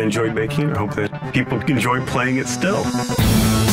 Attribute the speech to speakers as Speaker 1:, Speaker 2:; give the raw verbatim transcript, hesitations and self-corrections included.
Speaker 1: enjoyed making it. I hope that people enjoy playing it still.